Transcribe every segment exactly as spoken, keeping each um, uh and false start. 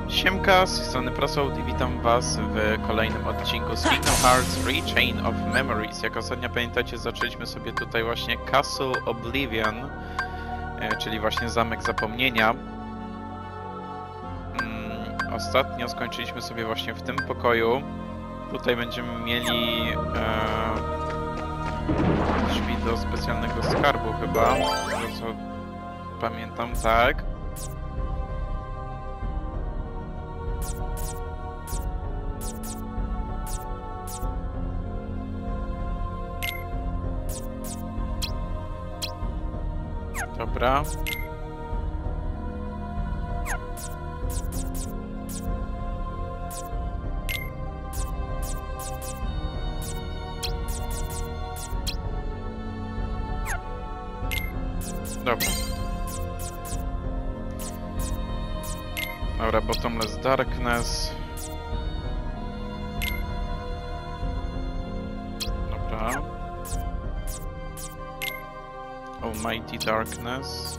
Siemka, z tej strony Prosold i witam was w kolejnym odcinku z Kingdom Hearts trzy Chain of Memories. Jak ostatnio pamiętacie, zaczęliśmy sobie tutaj właśnie Castle Oblivion, czyli właśnie Zamek Zapomnienia. Hmm, ostatnio skończyliśmy sobie właśnie w tym pokoju. Tutaj będziemy mieli e, drzwi do specjalnego skarbu chyba, z co pamiętam, tak. Dobra. Dobra. Dobra, Bottomless Darkness. Dobra. Almighty Darkness.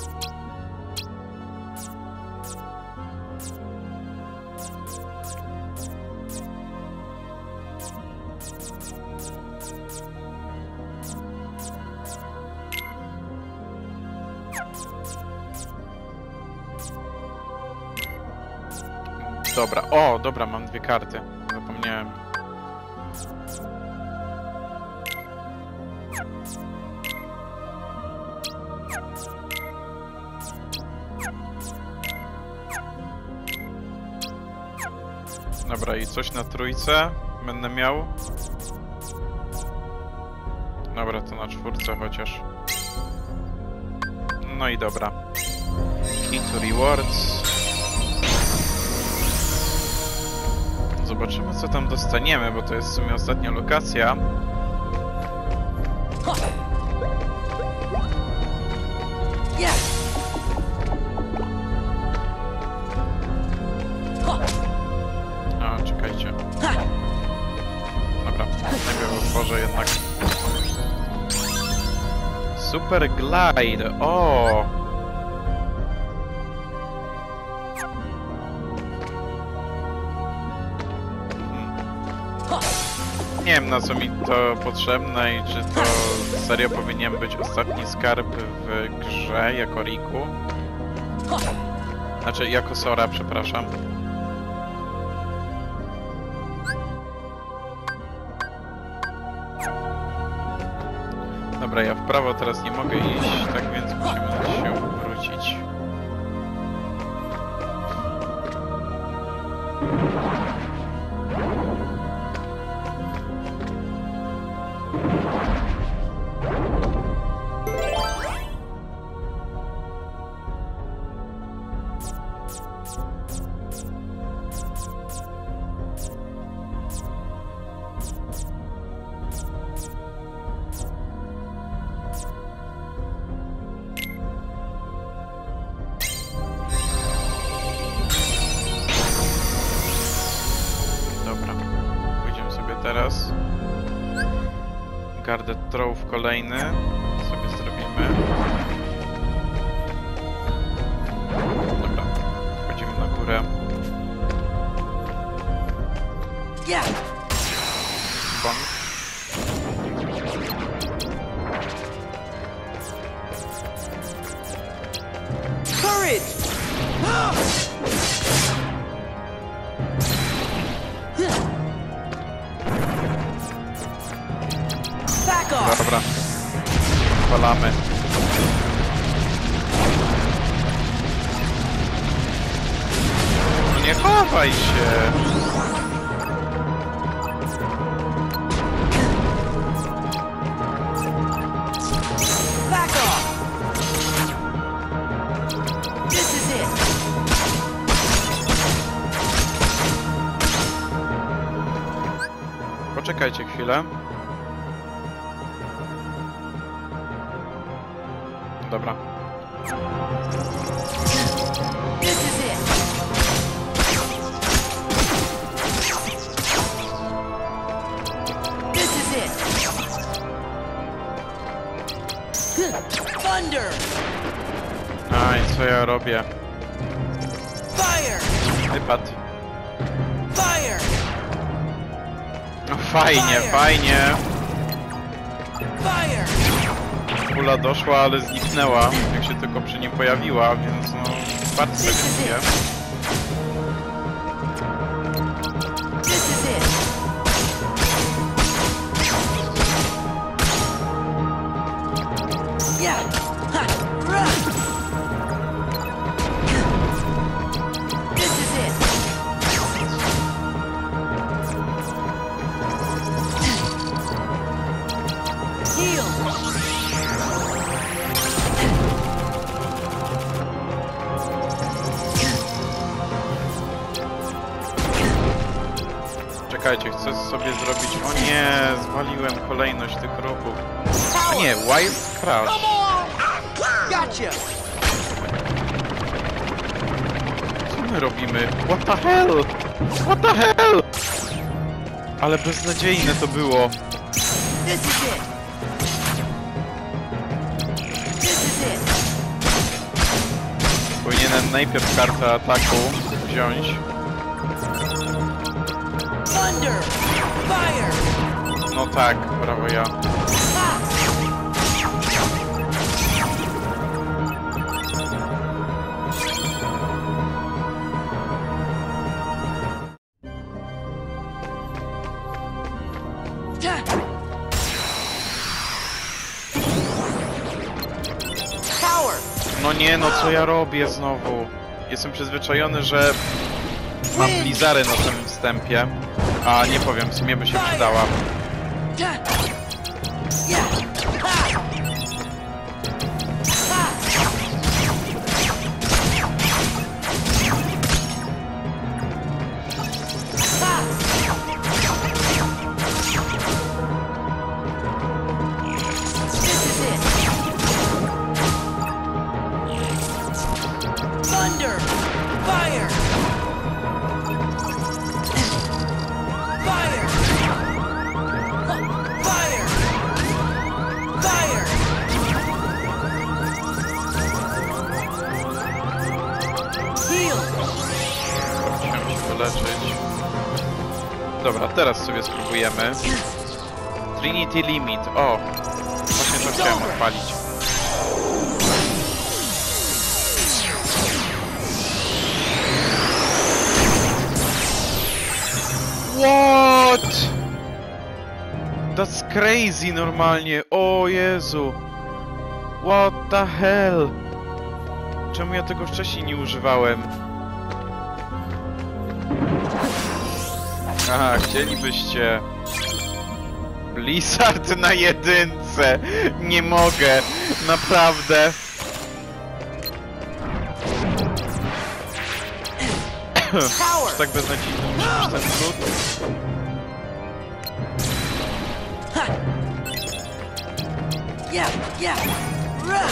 Dobra, o, dobra, mam dwie karty. Zapomniałem. Dobra, i coś na trójce będę miał. Dobra, to na czwórce chociaż. No i dobra. Key to rewards. Zobaczymy, co tam dostaniemy, bo to jest w sumie ostatnia lokacja. A, czekajcie. Dobra, najpierw otworzę jednak. Super Glide, o! Nie wiem, na co mi to potrzebne i czy to serio powinien być ostatni skarb w grze jako Riku. Znaczy, jako Sora, przepraszam. Dobra, ja w prawo teraz nie mogę iść, tak więc musimy się wrócić. Teraz Guarded Trove kolejny sobie zrobimy. Dobra, wchodzimy na górę. Bang. Courage! Dobra, palamy. No nie chowaj się! Back off! This is it! Poczekajcie chwilę. Dobra. This is it. This is it. Thunder. A i co ja robię? Fire. Wypad. Fire! No fajnie, fajnie. Fire! Kula doszła, ale zniknęła, jak się tylko przy nim pojawiła, więc no... bardzo sobie dziękuję. This is it. Yeah. Ha. Run. This is it. Heal. Czekajcie, chcę sobie zrobić... O nie, zwaliłem kolejność tych ruchów. A nie, Wild Crash. Gotcha. Co my robimy? What the hell? What the hell? Ale beznadziejne to było. This is it. This is it. Powinienem najpierw kartę ataku wziąć. Thunder. Fire. No tak, brawo ja. Ha. Power. No nie, no co ja robię znowu? Jestem przyzwyczajony, że mam Blizzary na samym wstępie, a nie powiem, w sumie by się przydała. Yeah. Ha. Ha. Ha. This is it. Thunder. Fire. Fire. Fire. Fire. Heal. Musiałem się wyleczyć. Dobra, teraz sobie spróbujemy. Trinity Limit, o! Właśnie to chciałem odpalić. What? That's crazy normalnie, o Jezu! What the hell? Czemu ja tego wcześniej nie używałem? Aha, chcielibyście... Blizzard na jedynce! Nie mogę! Naprawdę! Power. Tak beznadziejnie muszę być ten trud. Ha. Yeah, yeah. Run.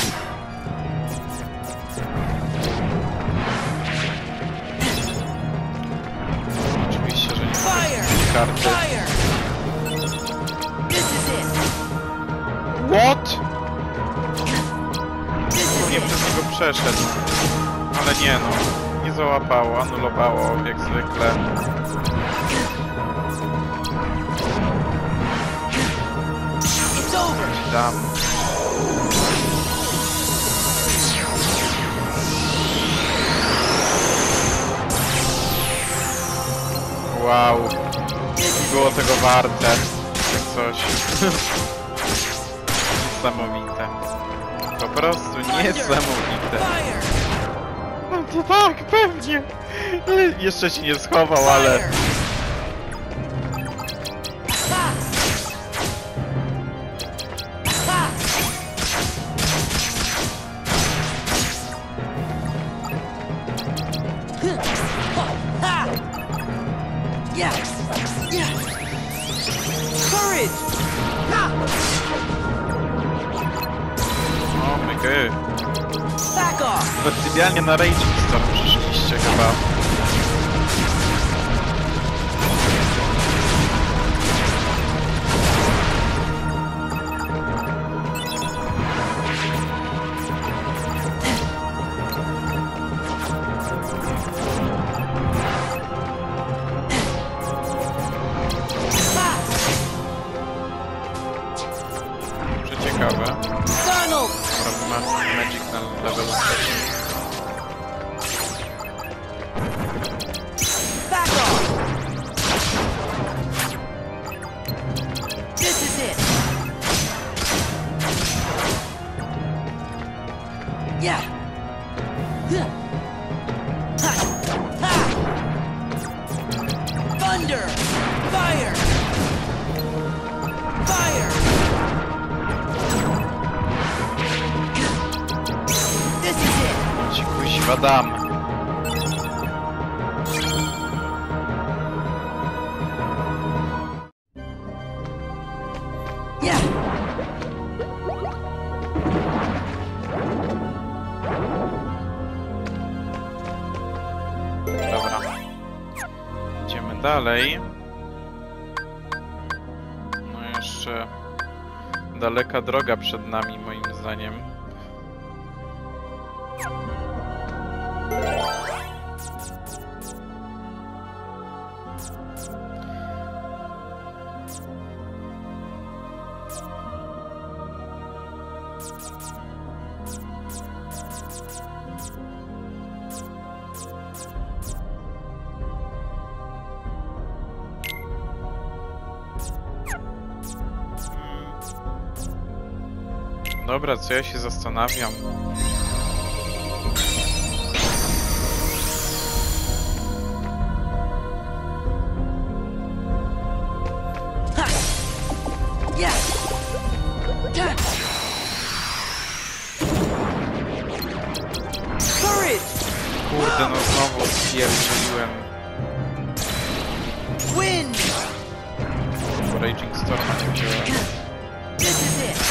Oczywiście, że nie Fire. mogę karty. Fire. This is it. What? This is Nie it. przez niego przeszedł. Ale nie no. Nie załapało, anulowało jak zwykle. It's over. Dam. Wow. Było tego warte. Jak coś. Niesamowite. Po prostu niesamowite. Fire. No to tak, pewnie. Jeszcze się nie schował, ale... Fire. Ha. Ha. Ha. Yeah. Yeah. Courage. Ha. O my god. Back off. Wertybialnie na Rage Piston przyszliście chyba. Back off! This is it! Yeah! Ha! Ha! Thunder! Fire! Fire! This is it! Ci kuźwa dam. Yeah! Dobra. Idziemy dalej. No jeszcze daleka droga przed nami, moim zdaniem. Dobra, co ja się zastanawiam? Ha! Yeah! Yeah! Courage! Kurde, no znowu spierdzieliłem. Wind! Raging Storma nie wziąłem. This is it!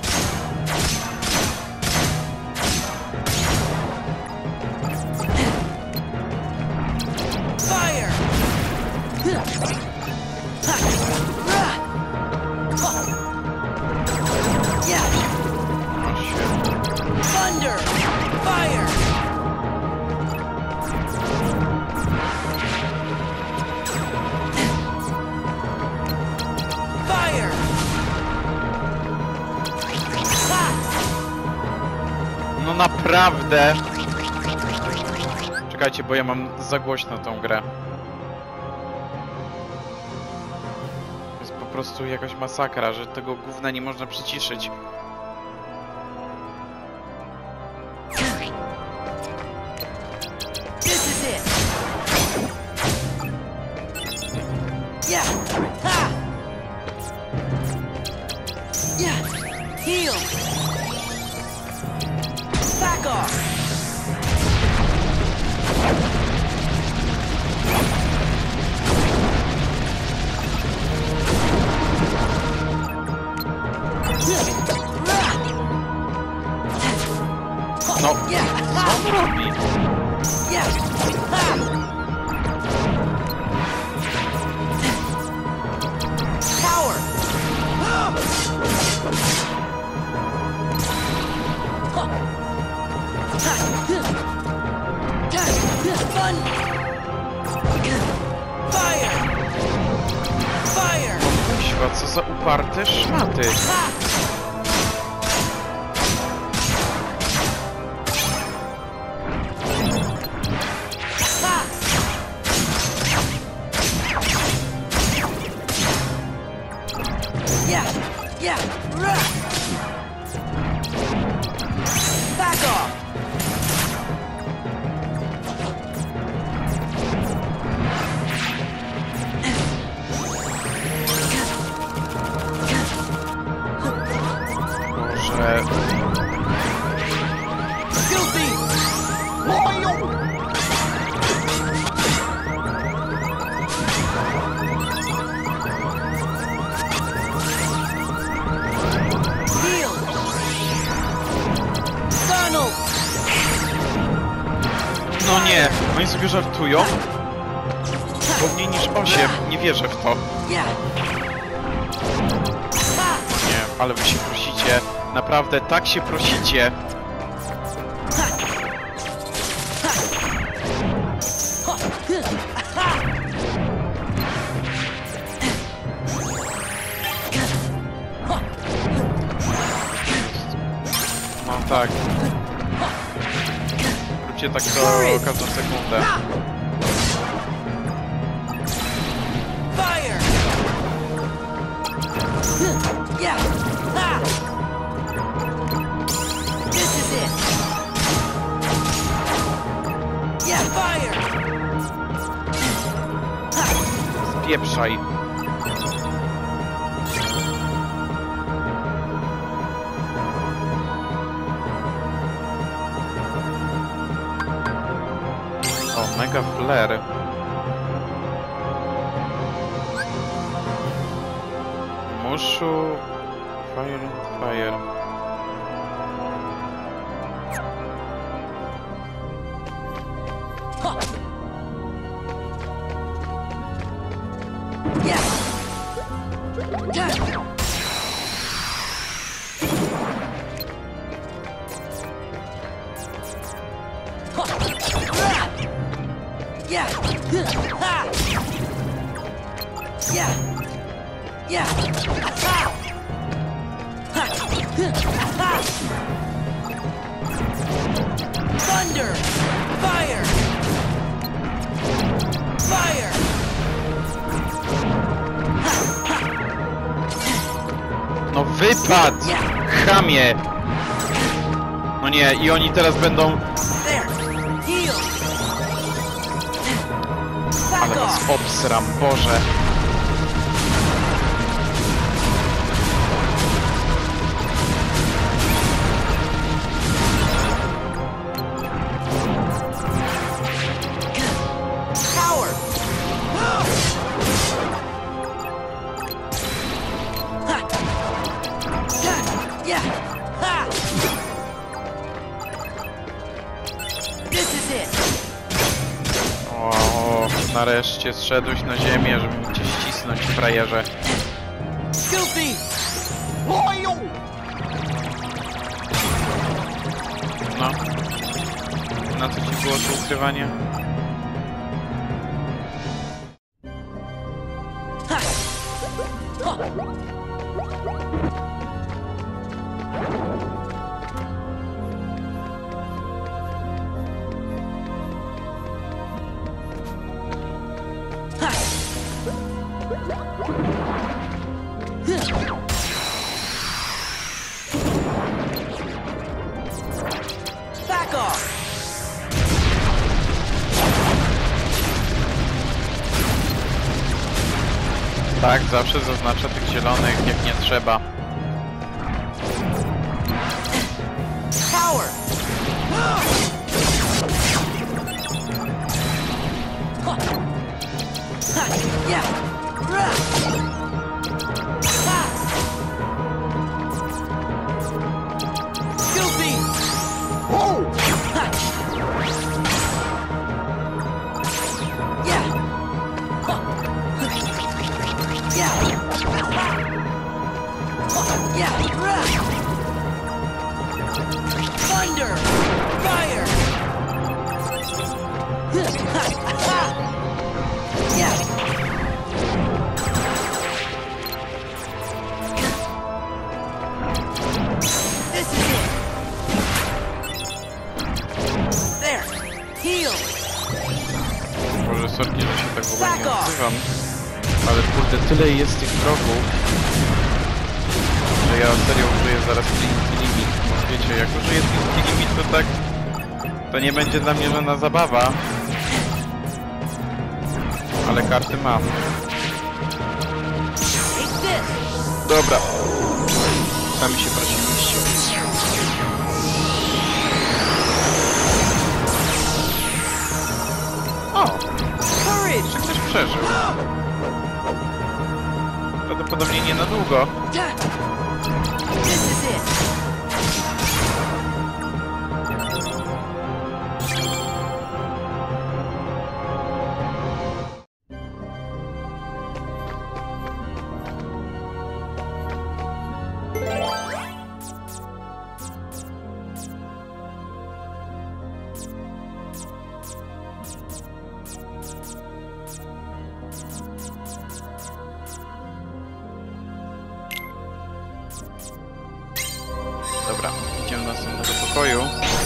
Fire! Yeah! No świetnie. Thunder! Fire! Fire! Ha! No naprawdę! Czekajcie, bo ja mam za głośno tą grę. To jest po prostu jakaś masakra, że tego gówna nie można przyciszyć. This is it! Yeah! Ha! Yeah! Heal! Back off! No, Yeah! co Ha! on robi? Yeah! Ha! Power! Fun! Fire! Fire! Kuźwa, co za uparte szmaty. Ha! Ha! Yeah! Yeah! Rah! Back off! Boże. Filthy! Heal! Donald! No nie, oni sobie żartują? Bo mniej niż osiem, nie wierzę w to. Yeah! Ha! Nie, ale wy się prosicie. Naprawdę, tak się prosicie. Ha! Ha! Ha! Ha! No tak. Róbcie tak co każdą sekundę. spieprzaj. O, mega flare. Mushu... Fire and fire. Thunder! Fire! Fire! No wypad! Chamie! No nie, i oni teraz będą... There! Heal! Ale Back was off! obsram, Boże! Power! Ha! Yeah! Ha! This is it! O, nareszcie zszedłeś na ziemię, żeby cię ścisnąć, frajerze. Goofy! No. Na co ci było to ukrywanie? Ha! Ha! Back off! Tak, zawsze zaznaczę tych zielonych, jak nie trzeba. Power! Yeah! Goofy! Yeah! Yeah! Yeah! Thunder! Fire! Yeah! This is it! There! Heal! Może sorki, że się tak w ogóle Back nie off. odzywam. Ale kurde, tyle jest tych wrogów, że ja serio użyję zaraz Trinity Limit. Wiecie, jak użyję Trinity Limit, to tak... To nie będzie dla mnie żadna zabawa. Ale karty mam. Take this! Dobra. Sami się prosiliście. O! Courage! Czy ktoś przeżył? Prawdopodobnie nie na długo. This is it! Dobra, idziemy do następnego pokoju.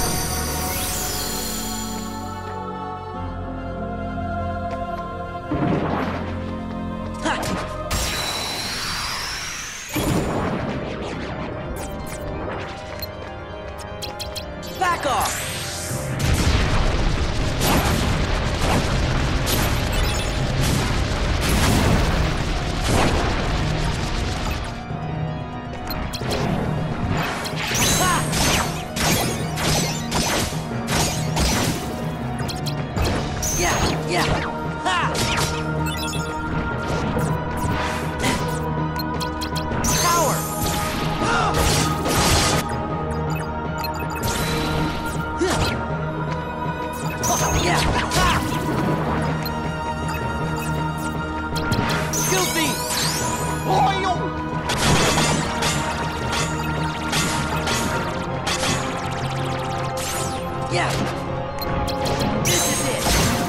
Back off! Yeah. Ha. Power. Yeah. Ha. Goofy. Yeah. This is it.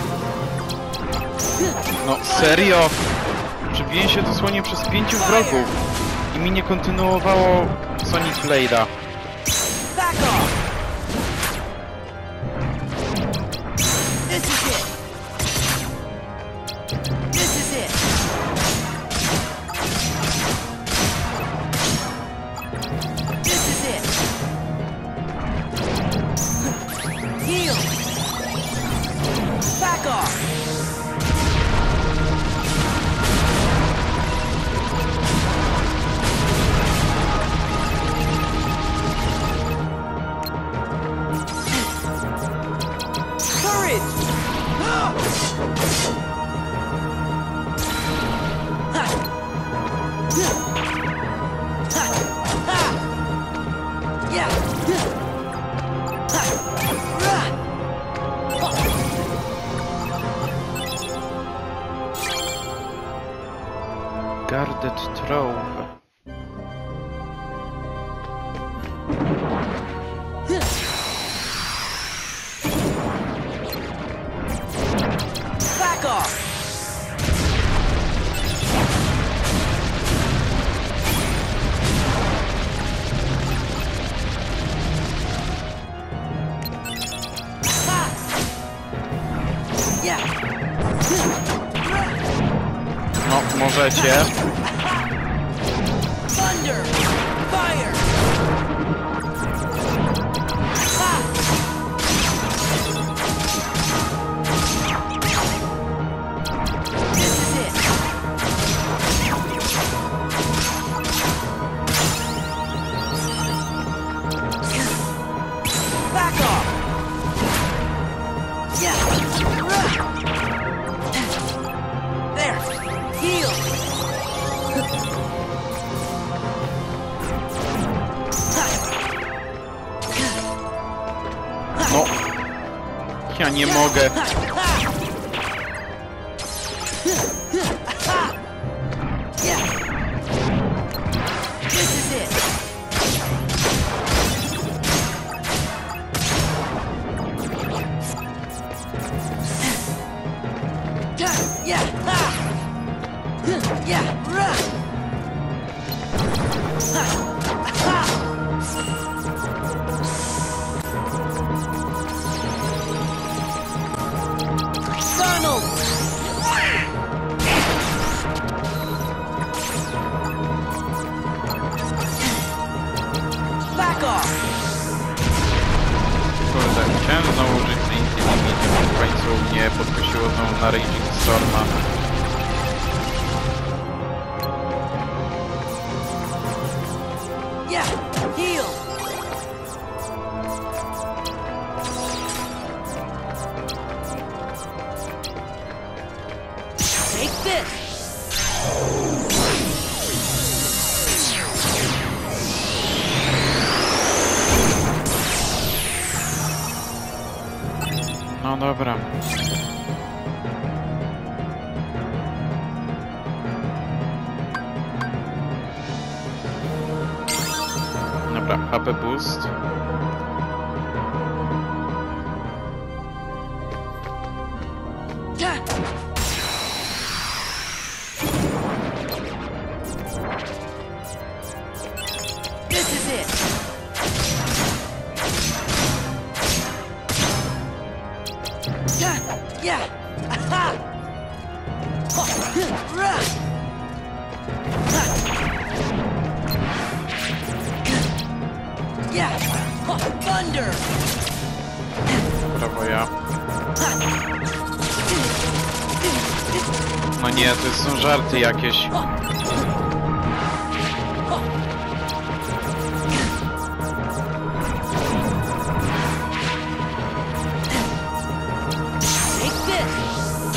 No serio? Przebiłem się dosłownie przez pięciu wrogów i mi nie kontynuowało Sonic Blade'a. Back off. This is it. This is it. This is it. Heal. Back off. Courage. Ha. Ha. Ha. Yeah. Ha. Run. Guarded Trove. Back off. Ha. Yeah. No, możecie. Thunder. Fire. Ha. This is it. Back off. Yeah. There. Heal. No. Ja nie mogę. Yeah. This is it. Yeah. Ha. Yeah. Run. Ha. Ha. Donald. Back off. Kurde, chciałem znowu użyć tej Infinity, w końcu mnie podkusiło znowu na Raging Storma. Yeah. Heal. Take this. No dobra. Dobra, H P boost. Yeah. This is it. Yeah. Yeah. Aha. Run. Yeah. Thunder. Brawo ja. No nie, to są żarty jakieś. Take this.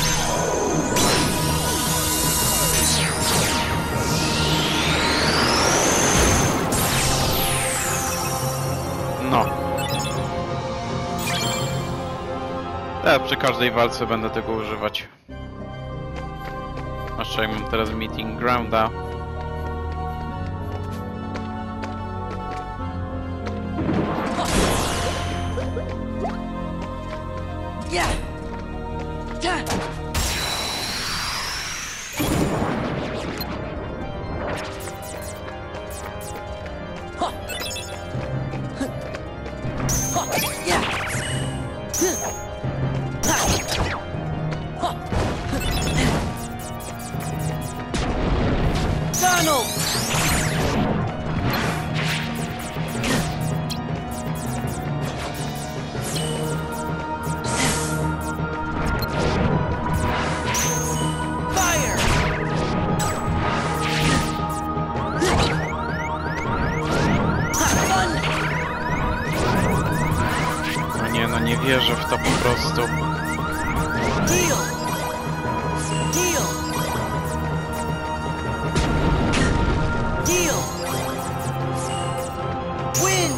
Teraz przy każdej walce będę tego używać. Zwłaszcza jak mam teraz meeting grounda. Yeah. Yeah. Huh. Huh. Yeah. Huh. Donald. Nie wierzę w to po prostu. Deal. Deal. Deal. Win.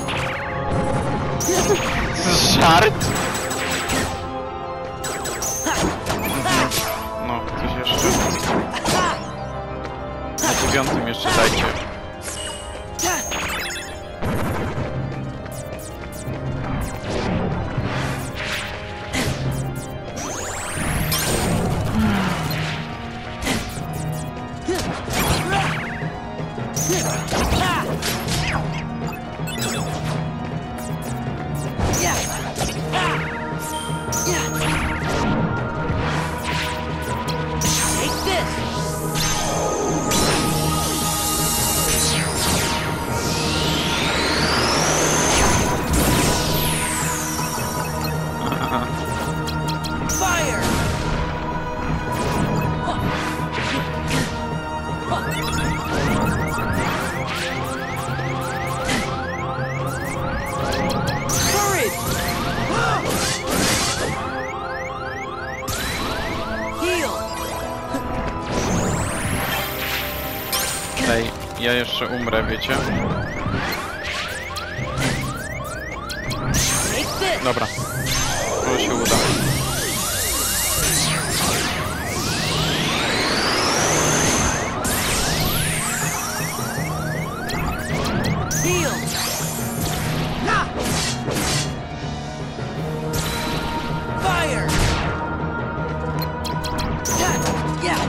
Żart? No, ktoś jeszcze. Na dziewiątym jeszcze dajcie. Ej, ja jeszcze umrę, wiecie? Dobra, może się uda. Fire! Yeah!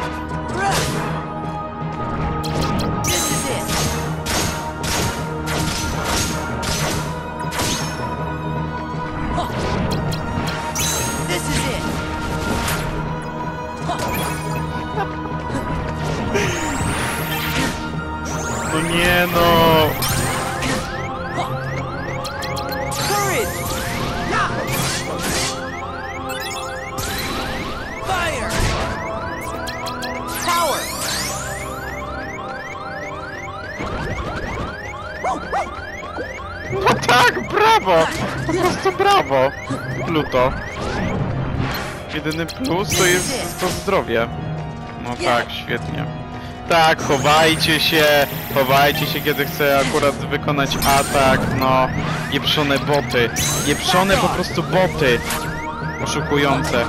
This is it! Huh. This is it! Huh. No nie no! Courage! Fire! Power! No tak, brawo! Po prostu brawo! Pluto. Jedyny plus to jest to zdrowie. No tak, świetnie. Tak, chowajcie się! Chowajcie się, kiedy chcę akurat wykonać atak, no. Pieprzone boty. Pieprzone po prostu boty. Oszukujące.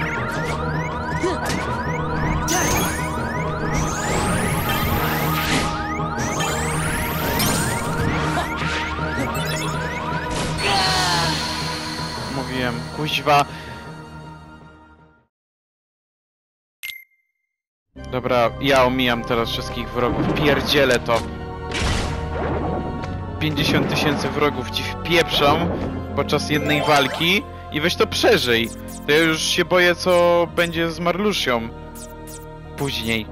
Mówiłem, kuźwa. Dobra, ja omijam teraz wszystkich wrogów. Pierdzielę to. pięćdziesiąt tysięcy wrogów ci wpieprzą podczas jednej walki i weź to przeżyj. To ja już się boję, co będzie z Marlusią później.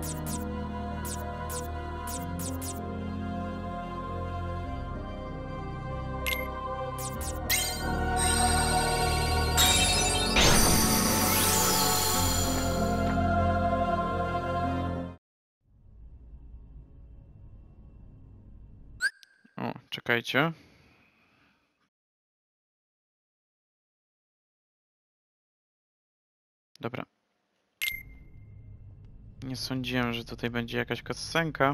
O, czekajcie. Dobra. Nie sądziłem, że tutaj będzie jakaś cutscenka.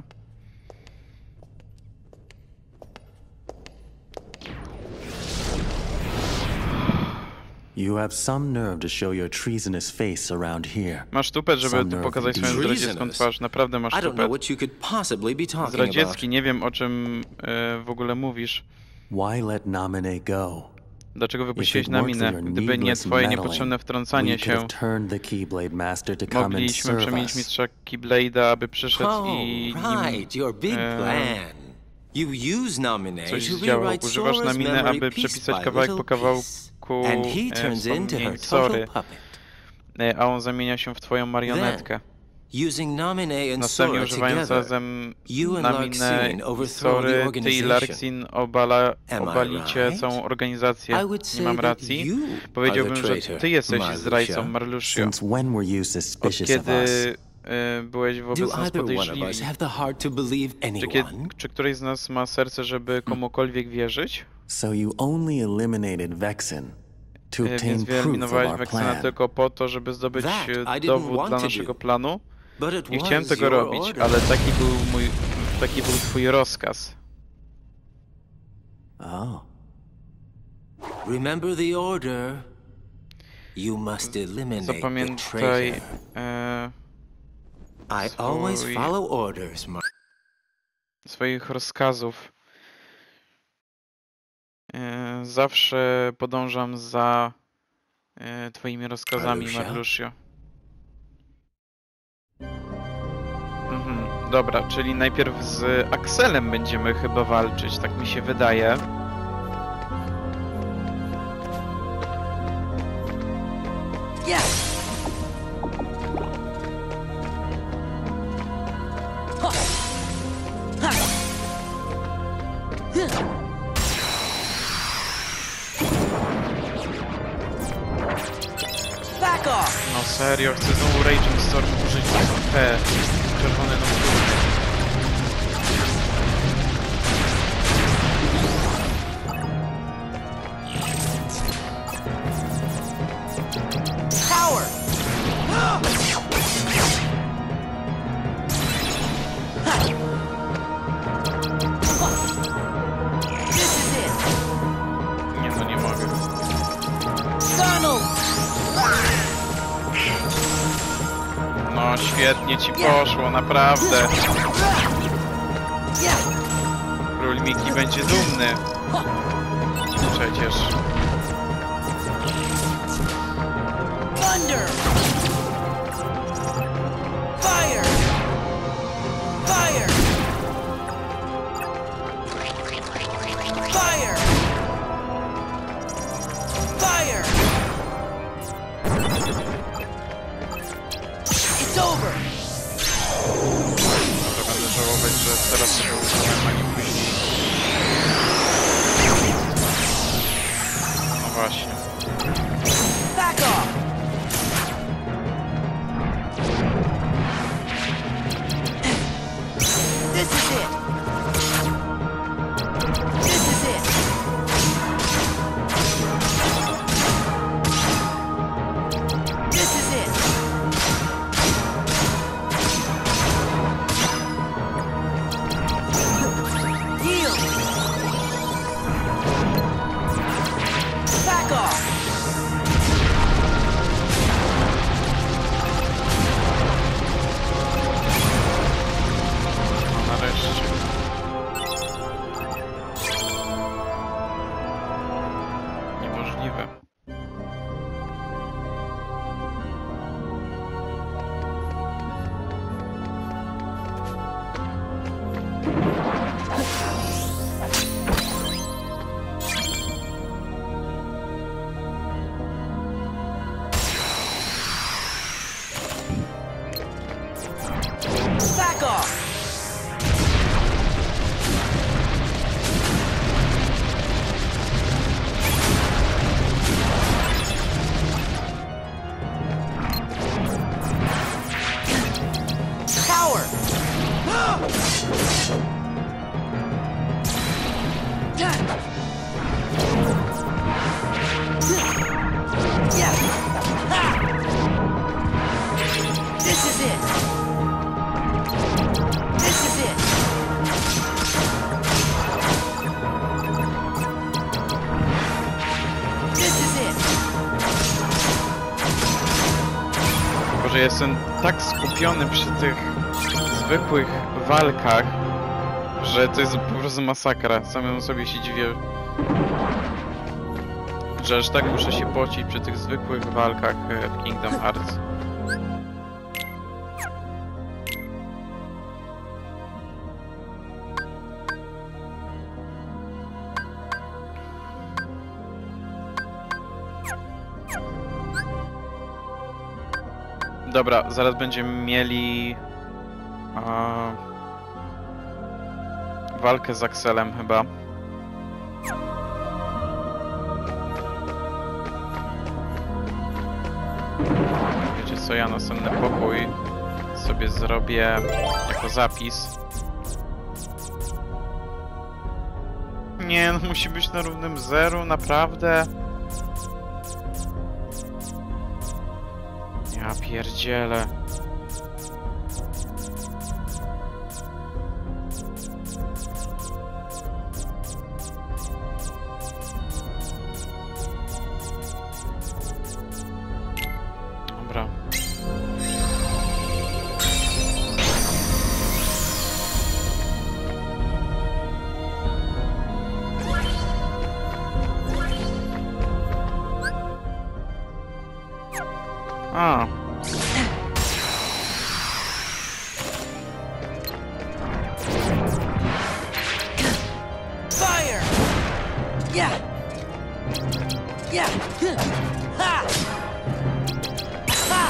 You have some nerve to show your treasonous face around here. Masz tupet, żeby Some tu nerve pokazać swoją indeed. zdradziecką twarz. Naprawdę masz I don't know tupet. what you could possibly be talking about. Zdradziecki, nie wiem o czym e, w ogóle mówisz. Why let Naminé go? Dlaczego If wypuściłeś it weren't for Naminę? your Gdyby nie needless twoje meddling, niepotrzebne we wtrącanie could się, have turned the Keyblade Master to come and mogliśmy serve przemienić us. mistrza Keyblade'a, aby przyszedł Oh, i right, your big e, plan. You use Naminé coś to zdziałał. rewrite Używasz Sora's Naminę, memory aby piece przepisać by kawałek little po kawałku piece. And he e, turns into her wspomnień Sory, total puppet. e, a on zamienia się w twoją marionetkę. Using Naminé and Następnie Sora używając together, razem you and Naminę Larxene i overthrow the Sory, ty i organization. Larxene obala, Am I obalicie right? całą organizację. I would Nie say mam that racji. you Powiedziałbym, are the że traitor, ty jesteś Marluxia. zdrajcą, Marluxio. Since when were you Od suspicious of us? kiedy y, byłeś Do wobec nas either one of us podejrzliwi? have the heart to believe Czy, kie- anyone? czy któryś z nas ma serce, żeby komukolwiek wierzyć? So you only eliminated Vexen to Y, obtain Więc proof of wyeliminowałeś our Vexena plan. tylko po to, żeby zdobyć That y, I didn't dowód want dla to naszego do. planu. But it Nie chciałem was tego your robić, order. ale taki był mój, taki był twój rozkaz. Oh. Remember the order. You must eliminate the Zapamiętaj traitor. e, I always swój- follow orders, Mar swoich rozkazów. E, zawsze podążam za e, twoimi rozkazami, Marluxia? Marluxio. Mhm, dobra, czyli najpierw z Axelem będziemy chyba walczyć, tak mi się wydaje. Yes! Ha! Ha! Huh. Back off! No serio, chcę znowu Raging Storm użyć, to są te czerwone nocturny. Power! This is it! Nie, no nie mogę. Donald! No świetnie ci poszło, naprawdę. Yeah! Król Miki będzie dumny. Przecież. Thunder! Fire! Fire! Fire! Fire! It's over! Może będę żałować, że teraz tego użyłem, a nie później. No właśnie. Back off! This is it! This is it! This is it! Yield! Back off! że jestem tak skupiony przy tych zwykłych walkach, że to jest po prostu masakra. Samemu sobie się dziwię, że aż tak muszę się pocić przy tych zwykłych walkach w Kingdom Hearts. Dobra, zaraz będziemy mieli a, walkę z Axelem chyba. Wiecie co, ja następny pokój sobie zrobię jako zapis. Nie, no musi być na równym zeru, naprawdę? Ja pierdzielę. Dobra. A. Fire! Yeah! Yeah! Ha! Ha!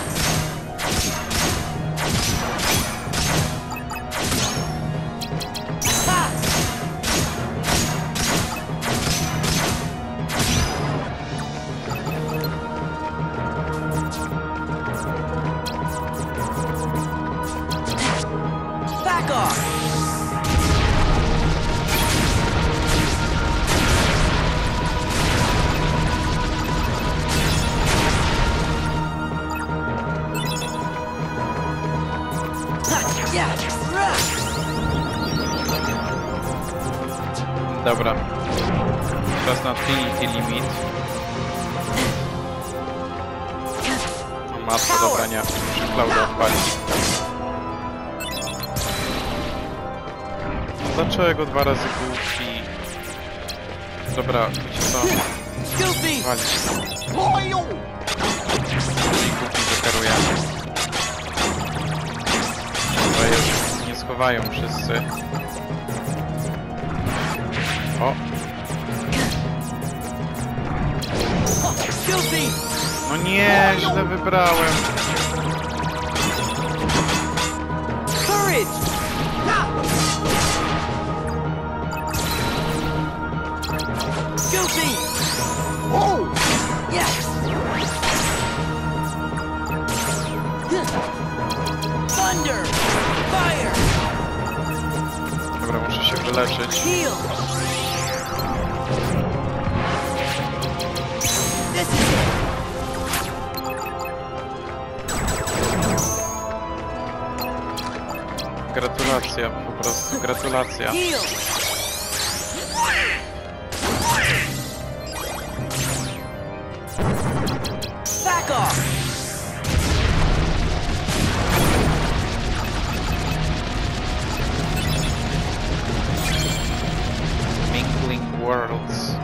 Ha! Back off! Dobra. Czas na Trinity Limit. O matko, dobra, nie. Muszę Klauda odpalić. Dlaczego dwa razy głupi? Dobra, wiecie co? Walić. I głupi zakaruje. Dobra, już nie schowają wszyscy. O! No nie, źle wybrałem. Dobra, muszę się wyleczyć. Gratulacja, po prostu gratulacja. Back off! Mingling Worlds.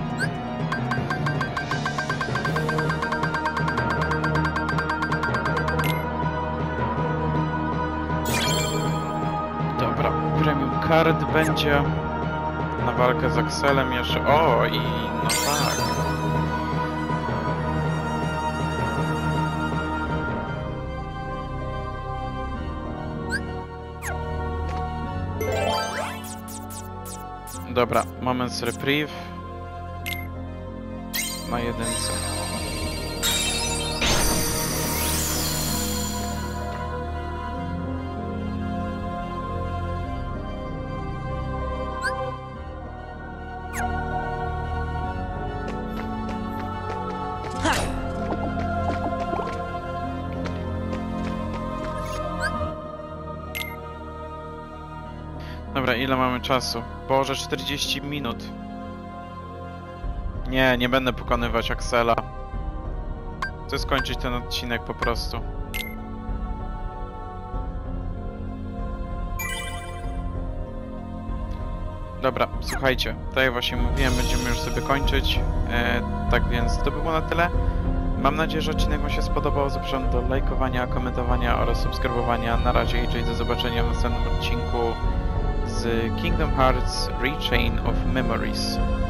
Dobra, premium card będzie na walkę z Axelem jeszcze. O, i no tak. Dobra, moment reprieve na jedynce. Dobra, ile mamy czasu? Boże, czterdzieści minut. Nie, nie będę pokonywać Axela. Chcę skończyć ten odcinek po prostu. Dobra, słuchajcie, tak jak właśnie mówiłem, będziemy już sobie kończyć. E, tak więc to by było na tyle. Mam nadzieję, że odcinek wam się spodobał. Zapraszam do lajkowania, komentowania oraz subskrybowania. Na razie i do zobaczenia w następnym odcinku z Kingdom Hearts Rechain of Memories.